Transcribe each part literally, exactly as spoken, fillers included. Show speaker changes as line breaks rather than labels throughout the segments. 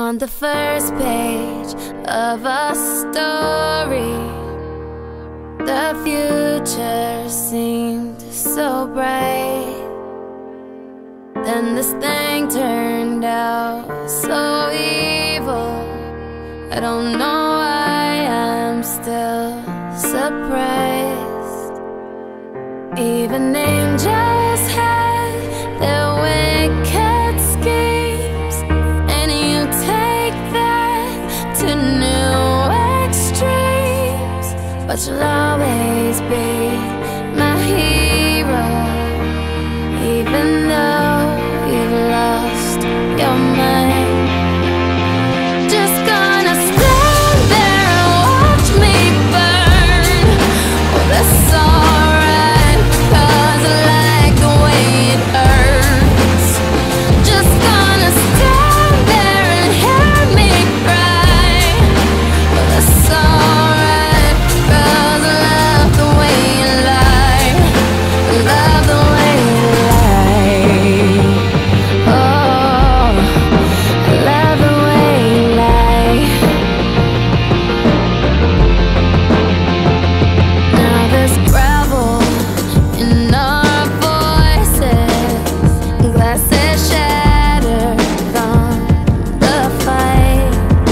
On the first page of a story, the future seemed so bright. Then this thing turned out so evil. I don't know why I'm still surprised. Even angels had their wicked schemes, and you take that to new extremes. But you'll always be my hero, even though you've lost your mind. Just gonna stand there and watch me burn. Oh, that's alright, 'cause I like the way it hurts. Just gonna stand there and hear me cry. Oh, that's alright, 'cause I love the way you lie. I love the way you lie. Oh, I love the way you lie. Now there's gravel in our voices, glasses shattered from the fight,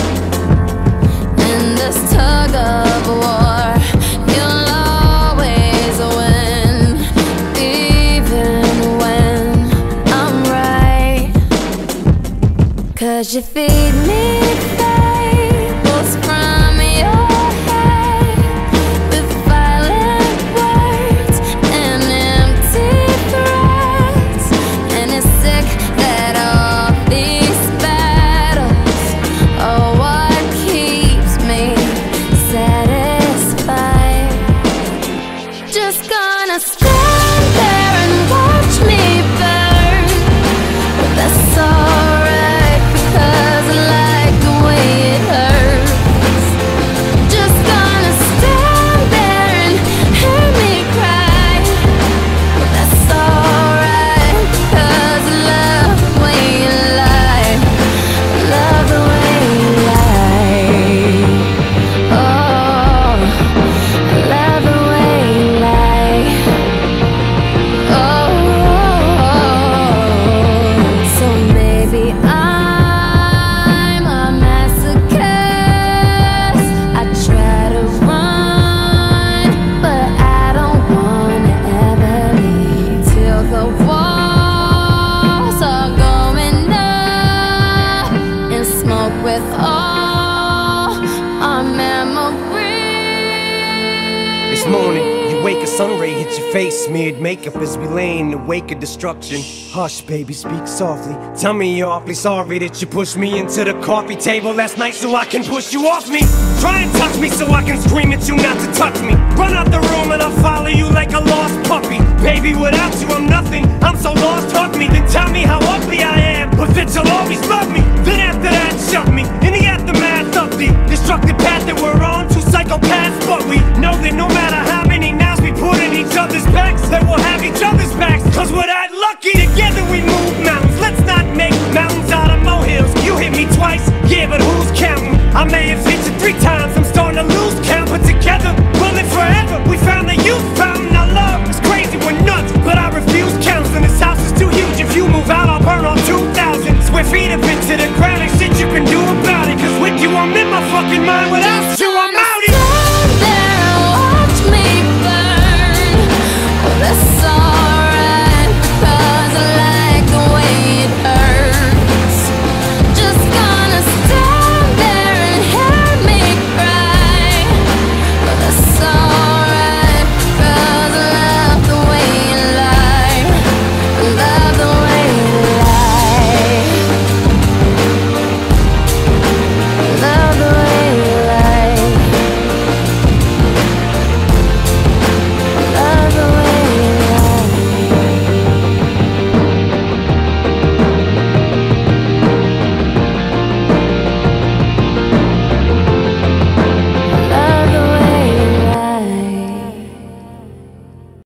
and this tug of war, you'll always win, even when I'm right. 'Cause you feed me fables from your head, with violent words and empty threats. And it's sick that all these battles are what keeps me satisfied. Just gonna stand there and watch me burn. But that's alright, because I like the way it hurts. Just gonna stand there and hear me cry. But that's alright, because I love the way you lie. I love the way you lie. Oh, I love the way you lie. Oh, so maybe I'm a masochist. I try to run, but I don't wanna ever leave till the walls are going up and smoke with all our memories.
This morning, you wake, a sun ray hits your face, smeared makeup as we lay in the wake of destruction. Hush, baby, speak softly. Tell me you're awfully sorry that you pushed me into the coffee table last night so I can push you off me. Try and touch me so I can scream at you not to touch me. Run out the room and I'll follow you like a lost puppy. Baby, without you I'm nothing, I'm so lost, hug me. Then tell me how ugly I am, but that you'll always love me. Then after that, shove me in the aftermath of the destructive path that we're on. Two psychopaths, but we know that no matter how many nows we put in each other's backs, that we'll have each other's backs. 'Cause we're that lucky, together we move mountains. Let's not make mountains out of molehills. You hit me twice, yeah, but who's counting? I may have hit you three times, I'm starting to lose count. But together, we'll live forever. We found the youth fountain. Our love is crazy, we're nuts, but I refuse counseling. This house is too huge, if you move out I'll burn all two thousand square feet of it to the ground. Ain't shit you can do about it, 'cause with you I'm in my fucking mind without